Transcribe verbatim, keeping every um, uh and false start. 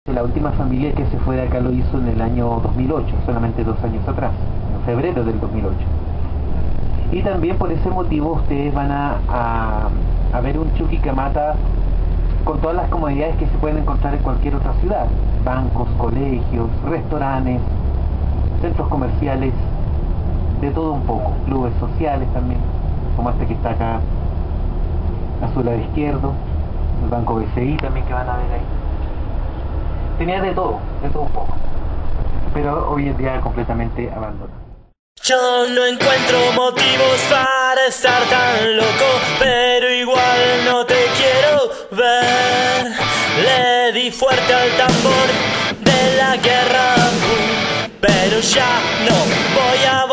La última familia que se fue de acá lo hizo en el año dos mil ocho, solamente dos años atrás, en febrero del dos mil ocho. Y también por ese motivo ustedes van a, a, a ver un Chuquicamata con todas las comodidades que se pueden encontrar en cualquier otra ciudad. Bancos, colegios, restaurantes, centros comerciales, de todo un poco. Clubes sociales también, como este que está acá a su lado izquierdo. El Banco B C I también que van a ver ahí. Tenía de todo, de todo un poco. Pero hoy en día completamente abandonado. Yo no encuentro motivos para estar tan loco, pero igual no te quiero ver. Le di fuerte al tambor de la guerra, pero ya no voy a